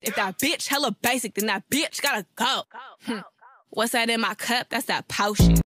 If that bitch hella basic, then that bitch gotta go. What's that in my cup? That's that potion.